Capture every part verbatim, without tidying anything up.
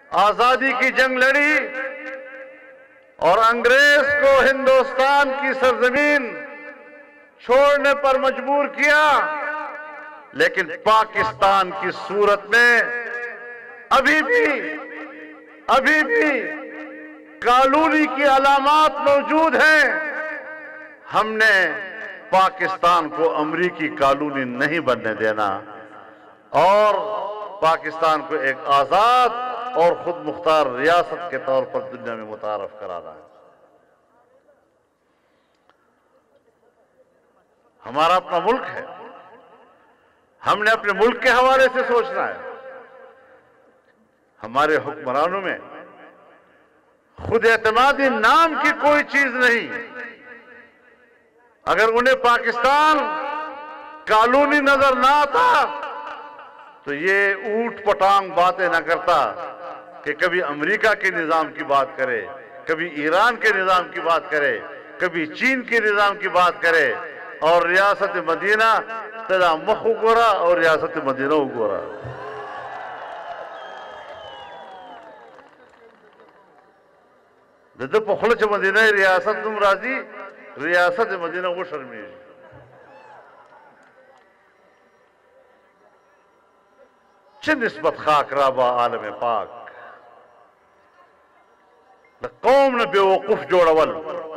آزادی کی جنگ لڑی اور انگریز کو ہندوستان کی سرزمین چھوڑنے پر مجبور کیا، لیکن پاکستان کی صورت میں ابھی بھی ابھی بھی کالونی کی علامات موجود ہیں۔ ہم نے پاکستان کو امریکی کالونی نہیں بننے دینا اور پاکستان کو ایک آزاد اور خود مختار ریاست کے طور پر دنیا میں متعارف کرانا ہے۔ ہمارا اپنا ملک ہے، ہم نے اپنے ملک کے حوالے سے سوچنا ہے۔ ہمارے حکمرانوں میں خود اعتمادی نام کی کوئی چیز نہیں۔ اگر انہیں پاکستان کالونی نظر نہ آتا تو یہ اوٹ پٹانگ باتیں نہ کرتا کہ کبھی امریکہ کے نظام کی بات کرے، کبھی ایران کے نظام کی بات کرے، کبھی چین کے نظام کی بات کرے، اور ریاست مدینہ تیرا مخ گورا اور ریاست مدینہ گورا۔ دد پخلچ مدینہ ریاست تم راضی، ریاست مدینہ کو شرمیش۔ چھ نسبت خاک رابا عالم پاک، قوم نے بے وقوف جوڑول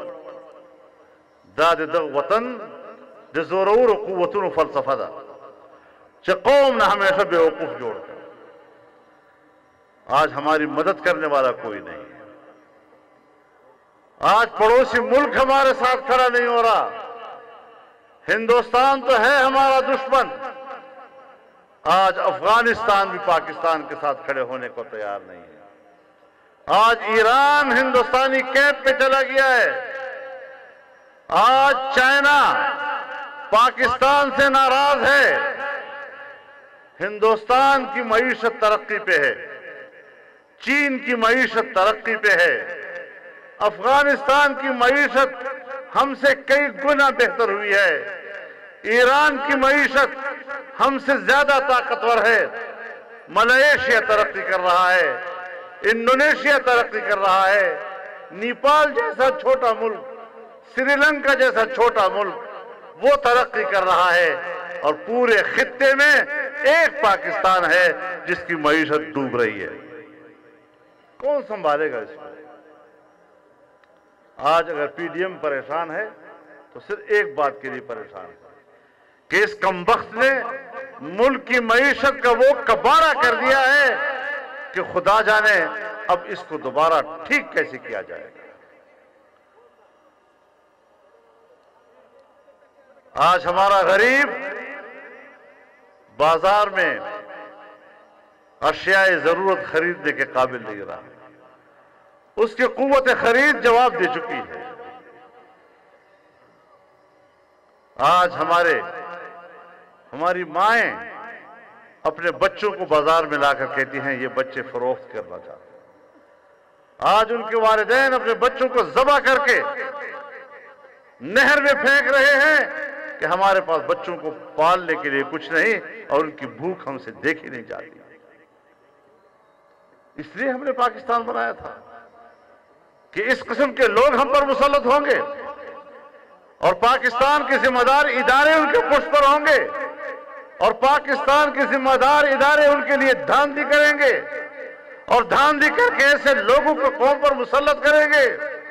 دا د وطن د زورور و قوتون و فلسفہ دا چھ قوم نے ہمیشہ بے وقوف جوڑ کر۔ آج ہماری مدد کرنے والا کوئی نہیں ہے، آج پڑوسی ملک ہمارے ساتھ کھڑا نہیں ہو رہا۔ ہندوستان تو ہے ہمارا دشمن، آج افغانستان بھی پاکستان کے ساتھ کھڑے ہونے کو تیار نہیں ہے۔ آج ایران ہندوستانی کیمپ پہ چلا گیا ہے، آج چائنا پاکستان سے ناراض ہے۔ ہندوستان کی معیشت ترقی پہ ہے، چین کی معیشت ترقی پہ ہے، افغانستان کی معیشت ہم سے کئی گنا بہتر ہوئی ہے، ایران کی معیشت ہم سے زیادہ طاقتور ہے، ملائیشیا ترقی کر رہا ہے، انڈونیشیا ترقی کر رہا ہے، نیپال جیسا چھوٹا ملک، سری لنکا جیسا چھوٹا ملک وہ ترقی کر رہا ہے، اور پورے خطے میں ایک پاکستان ہے جس کی معیشت ڈوب رہی ہے۔ کون سنبھالے گا اس کو؟ آج اگر پی ڈی ایم پریشان ہے تو صرف ایک بات کے لیے پریشان ہے کہ اس کمبخت نے ملک کی معیشت کا وہ کباڑہ کر دیا ہے کہ خدا جانے اب اس کو دوبارہ ٹھیک کیسے کیا جائے گا۔ آج ہمارا غریب بازار میں اشیاء ضرورت خریدنے کے قابل نہیں رہا، اس کی قوت خرید جواب دے چکی ہے۔ آج ہمارے ہماری مائیں اپنے بچوں کو بازار میں لا کر کہتی ہیں یہ بچے فروخت کرنا چاہتے ہیں۔ آج ان کے والدین اپنے بچوں کو ذبح کر کے نہر میں پھینک رہے ہیں کہ ہمارے پاس بچوں کو پالنے کے لیے کچھ نہیں اور ان کی بھوک ہم سے دیکھی نہیں جاتی۔ اس لیے ہم نے پاکستان بنایا تھا کہ اس قسم کے لوگ ہم پر مسلط ہوں گے اور پاکستان کے ذمہ دار ادارے ان کے پشت پر ہوں گے اور پاکستان کے ذمہ دار ادارے ان کے لیے دھاندلی کریں گے اور دھاندلی کر کے ایسے لوگوں کو قوم پر مسلط کریں گے۔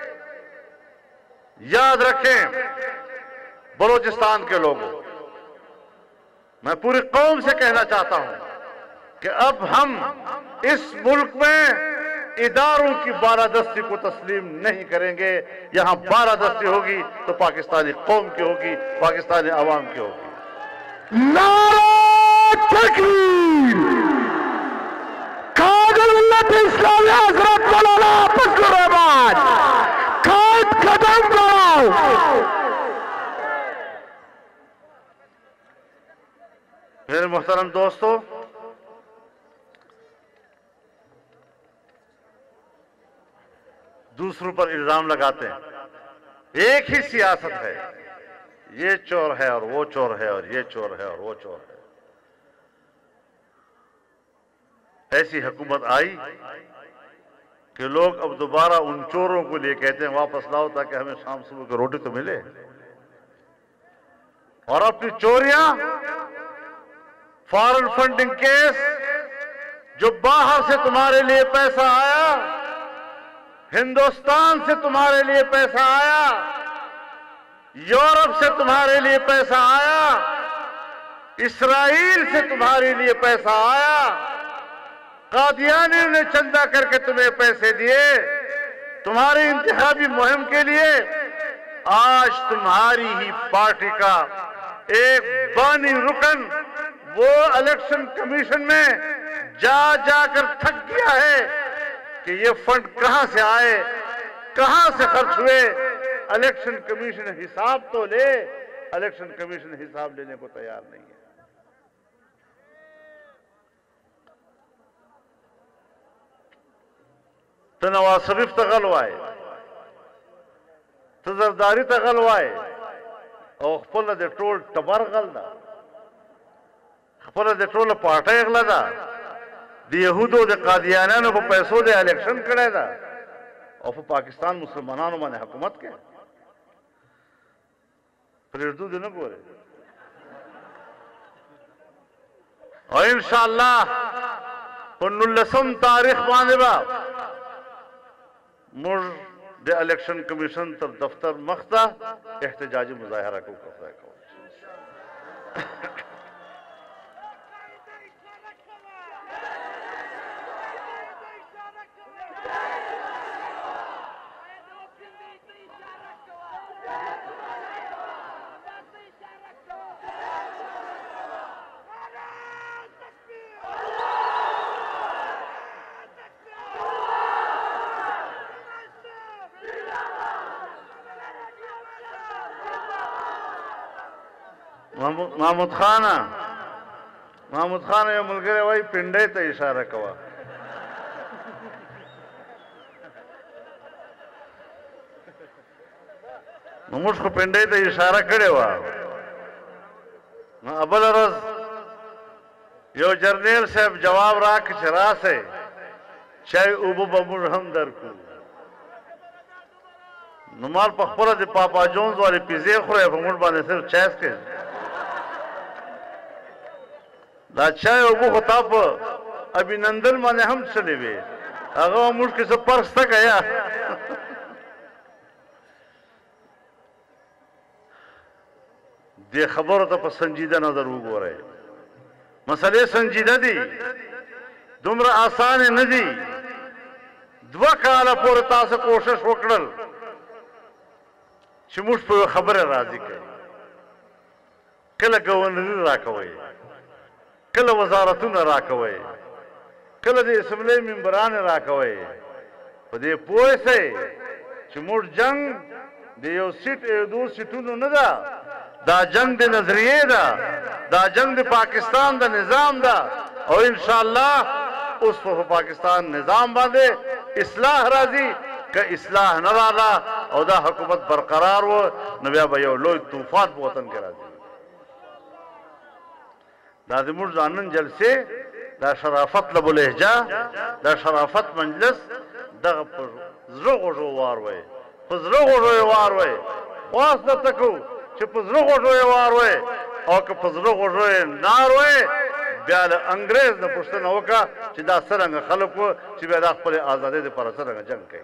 یاد رکھیں بلوچستان کے لوگوں، میں پوری قوم سے کہنا چاہتا ہوں کہ اب ہم اس ملک میں اداروں کی بالادستی کو تسلیم نہیں کریں گے۔ یہاں بالادستی ہوگی تو پاکستانی قوم کی ہوگی، پاکستانی عوام کی ہوگی۔ نعرہ تکبیر! قائد ملت اسلامی حضرت مولانا فضل الرحمان، قائد قدم بڑھاؤ! میرے محترم دوستو، دوسروں پر الزام لگاتے ہیں، ایک ہی سیاست ہے، یہ چور ہے اور وہ چور ہے اور یہ چور ہے اور وہ چور ہے۔ ایسی حکومت آئی کہ لوگ اب دوبارہ ان چوروں کو لیے کہتے ہیں واپس لاؤ تاکہ ہمیں شام صبح کی روٹی تو ملے، اور اپنی چوریاں، فارن فنڈنگ کیس، جو باہر سے تمہارے لیے پیسہ آیا، ہندوستان سے تمہارے لیے پیسہ آیا، یورپ سے تمہارے لیے پیسہ آیا، اسرائیل سے تمہارے لیے پیسہ آیا، قادیانیوں نے چندہ کر کے تمہیں پیسے دیے تمہاری انتخابی مہم کے لیے۔ آج تمہاری ہی پارٹی کا ایک بانی رکن وہ الیکشن کمیشن میں جا جا کر تھک گیا ہے کہ یہ فنڈ کہاں سے آئے، کہاں سے خرچ ہوئے۔ الیکشن کمیشن حساب تو لے، الیکشن کمیشن حساب لینے کو تیار نہیں ہے۔ تو نواز شریف تغلوائے، تو زرداری تغلوائے، او خپل د ټول ټبر غل دا، خپل د ټول پارټۍ غلا ده، د یهودو د قادیانانو په پیسو د الیکشن کړی ده او په پاکستان مسلمانانو باندې حکومت کوي. پرېږدو دې نه ګورې، او انشاءالله په نولسم تاریخ باندې به موږ د الیکشن کمیشن تر دفتر مخ ته احتجاجي مظاهره کوو که خدای کوي. محمود خان محمود خان یو ملګری وایي پنډۍ ته اشاره کوه. نو موږ خو پنډۍ ته اشاره کړې وه. نو بله ورځ یو جرنیل صاحب جواب راکړ چې راسئ چای اوبه به موږ هم درکړو. نو مال په خپله د پاپا جونز والې پیزې خورئ، په موږ باندې صرف چای څکئ. دا چای اوبه خو تا په ابینندن باندې هم څښلې وې، هغه موږ کې څه فرق شته که یا؟ دې خبرو ته په سنجیده نظر وګورئ. مسئلې سنجیده دي، دومره آسانې نه دي. دوه کاله پورې تاسو کوشش وکړل چې موږ په یوه خبره راضي کړئ. کله ګورنري راکوئ، کله وزارتونه راکوئ، کله د اسمبلۍ ممبران راکوئ. په دې پوه شئ چې موږ جنگ د یو سیټ یو دو سیټونو نه ده، دا جنگ د نظریې ده، دا جنگ د پاکستان د نظام ده. او انشاءالله اوس په پاکستان نظام باندې اصلاح راځي. که اصلاح نه راغله او دا حکومت برقرار و نو بیا به یو لوی طوفان په وطن کې راځي. دا زموږ د نن جلسې دا شرافت لبو لهجه، دا شرافت مجلس دغه په زړه غوږو وار وی، په زړه غوږو یې وار وی. خواست درته کوو چې په زړه غوږو یې وار وی، او که په زړه غوږو یې نار وی بیا له انګریز نه پوښتنه وکړه چې دا څرنګه خلک وو چې بیا دا خپلې ازادۍ دپاره څرنګه جنګ کوي.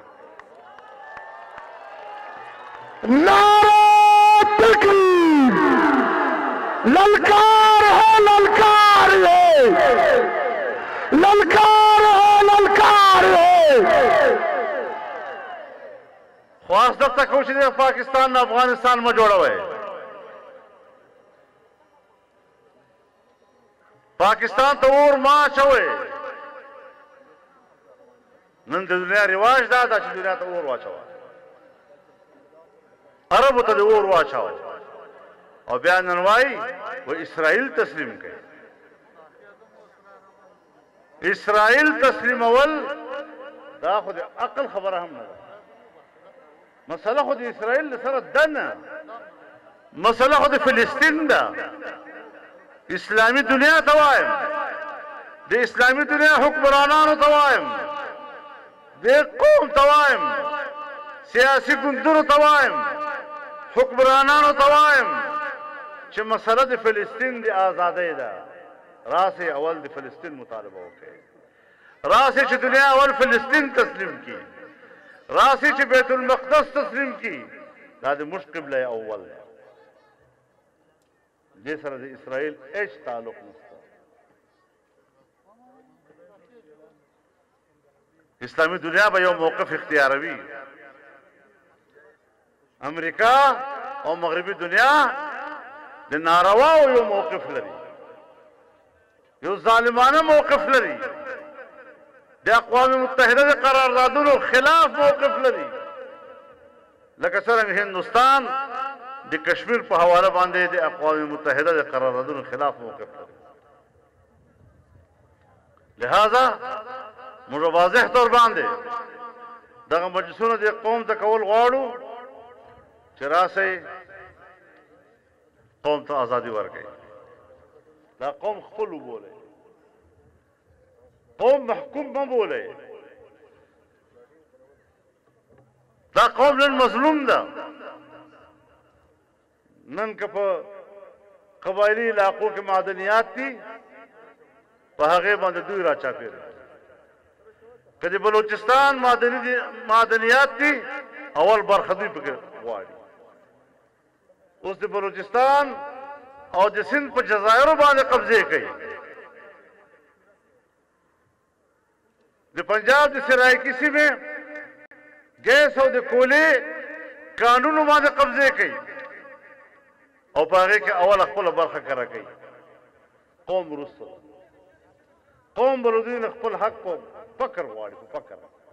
نعرہ تکبیر، للکار ہے للکار ہے، للکار ہے للکار ہے. خواست درته کوو چې د پاکستان نه افغانستان مه جوړوئ. پاکستان ته اور مه اچوئ. نن د دنیا رواج دا ده چې دنیا ته اور واچوه، عربو ته د اور واچوه، او بیا نن وایي و اسرائیل تسلیم کوي. اسرائیل تسلیمول دا خو د عقل خبره هم نه ده. مسله خو د اسرائیل سره ده نه، مسله خو د فلسطین ده. اسلامي دنیا ته وایم، د اسلامي دنیا حکمرانانو ته وایم دے قوم توائم سیاسی گندر توائم حکمرانان توائم چھ مسئلہ دی فلسطین دی آزادی دا راسی اول دی فلسطین مطالبہ ہوکے راسی چھ دنیا اول فلسطین تسلیم کی راسی چھ بیت المقدس تسلیم کی دا دی مش قبلہ اول ہے جس طرح دی اسرائیل ایچ تعلق نستا اسلامی دنیا با یو موقف اختیاروی امریکہ اور مغربی دنیا دی ناروا یو موقف لری یو ظالمانہ موقف لری دی اقوام متحدہ دی قراردادونو خلاف موقف لری لکہ سرنگ ہندوستان دی کشمیر پہ حوالہ باندے دی اقوام متحدہ دی قراردادونو خلاف موقف لری لہذا مجھے واضح طور باندے دغا مجلسون دی قوم تا کول غاڑو چرا سے قوم تا آزادی ور گئی دا قوم خپلو بولے قوم محکوم ما بولے دا قوم نن مظلوم دا نن کپا قبائلی علاقوں کے معدنیات تھی پہاگے باندے دوی راچا پیرے کدی بلوچستان معدنیات تھی اول برخدوی پکر واری اس دی بلوچستان اور دی سندھ پر جزائروں باندے قبضے کئی دی پنجاب دی سرائی کسی میں گیس اور دی کولے قانونوں باندے قبضے کئی اور پاگے کے اول اخپل برخہ کرا کئی قوم رسل قوم بلودین اخپل حق کو پکر واری کو پکر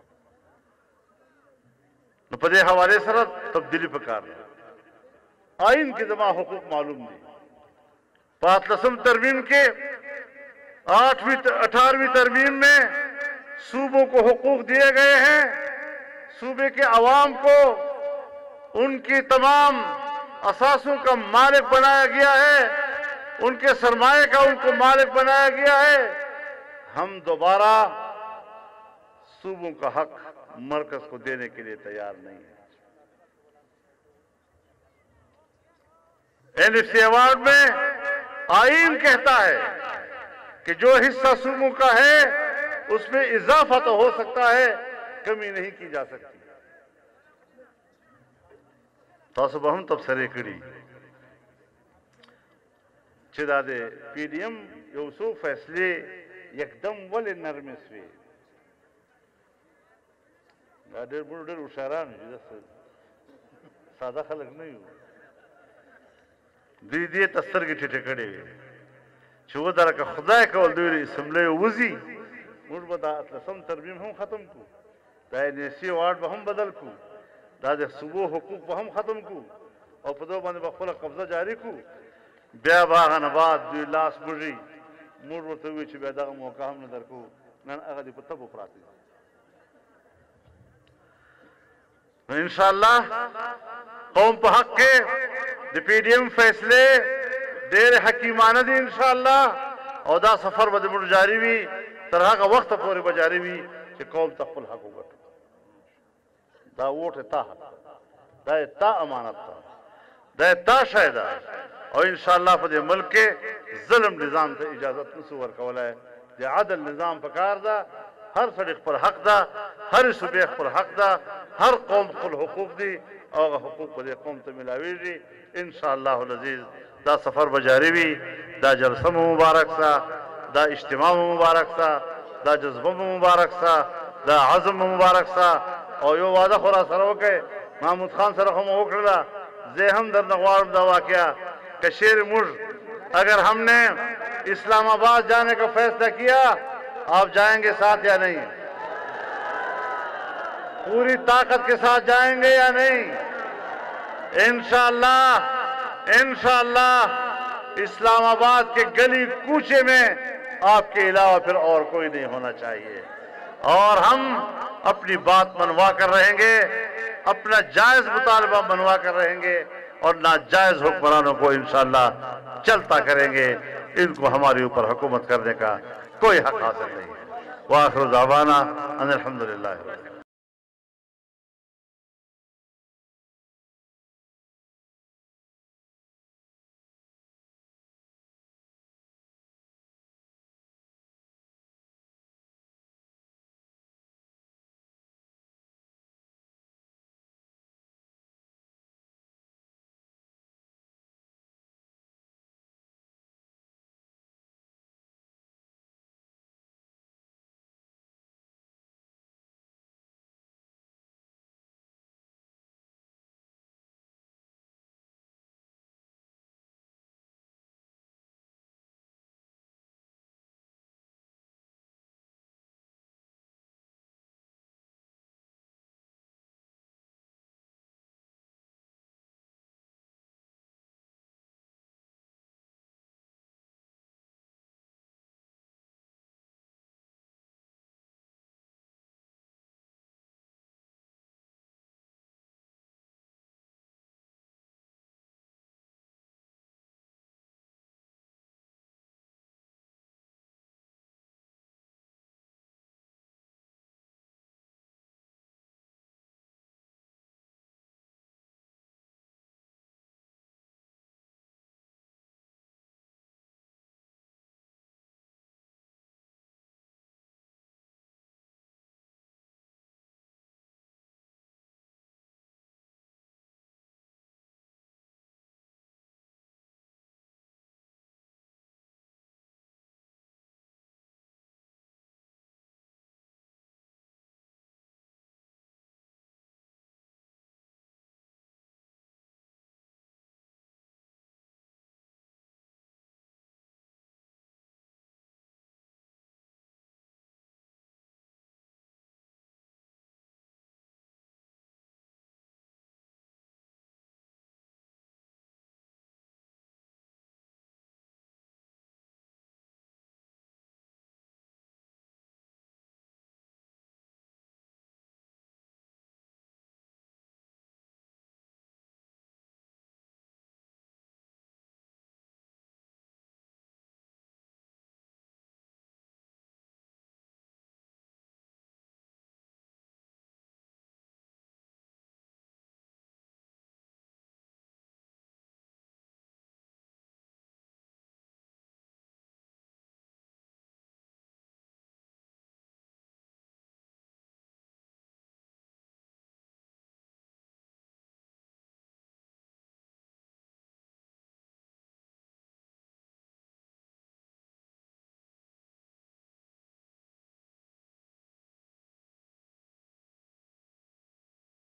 نو پدے حوالے سر تبدیلی پکار رہا آئین کی زمان حقوق معلوم دی پاتلسم ترمیم کے آٹھویں اٹھارویں ترمیم میں صوبوں کو حقوق دیے گئے ہیں صوبے کے عوام کو ان کی تمام اساسوں کا مالک بنایا گیا ہے ان کے سرمایہ کا ان کو مالک بنایا گیا ہے ہم دوبارہ صوبوں کا حق مرکز کو دینے کے لیے تیار نہیں ہے این ایف سی ایوارڈ میں آئین کہتا ہے کہ جو حصہ صوبوں کا ہے اس میں اضافہ تو ہو سکتا ہے کمی نہیں کی جا سکتی تو صبح ہم تب سرے کری چدا دے پی ڈی ایم یوسو فیصلے یکدم ولی نرمس وی دیر بڑھ دیر اشاران سادہ خلق نہیں ہو دی دی تستر کی ٹھٹے کڑے ہوئے چھو دارا کا خدای کول دوری اسمبلے وزی مجھ بدا اتلسم ترمیم ہم ختم کو دا نیسی وارڈ با ہم بدل کو دا دے صبح حقوق با ہم ختم کو اور پدو باندے بخفل قبضہ جاری کو بیا باغان آباد دوی لاس مجی مجھ بتا ہوئی چھو بیداغ موقع ہم ندر کو نان اغدی پتب اپراتی انشاءاللہ قوم پہ حق کے دی پی ڈی ایم فیصلے دیر حکیمانہ دی انشاءاللہ اور دا سفر بدے مجھ جاری بھی طرح کا وقت پوری بجاری بھی کہ قوم تقبل حق ہوگا دا ووٹ تا حق دا تا امانت تا دا تا شاہدہ اور انشاءاللہ فدے ملک کے ظلم نظام تا اجازت نسور کولا ہے دی عدل نظام پکار دا ہر صدیق پر حق دا ہر صبیق پر حق دا ہر قوم خل حقوق دی اور حقوق بدے قوم تا ملاوی دی انشاءاللہ العزیز دا سفر بجاری بھی دا جلسم مبارک سا دا اجتماع مبارک سا دا جذبہ مبارک سا دا عزم مبارک سا اور یو وعدہ خورا سرو کے محمود خان سرخم اوکرلا زیہم در نغوار دا واقعہ کشیر مجھ اگر ہم نے اسلام آباد جانے کا فیصلہ کیا آپ جائیں گے ساتھ یا نہیں پوری طاقت کے ساتھ جائیں گے یا نہیں انشاءاللہ انشاءاللہ اسلام آباد کے گلی کوچے میں آپ کے علاوہ پھر اور کوئی نہیں ہونا چاہیے اور ہم اپنی بات منوا کر رہیں گے اپنا جائز مطالبہ منوا کر رہیں گے اور ناجائز حکمرانوں کو انشاءاللہ چلتا کریں گے ان کو ہمارے اوپر حکومت کرنے کا کوئی حق حاصل نہیں ہے وآخر دعوانا ان الحمدللہ.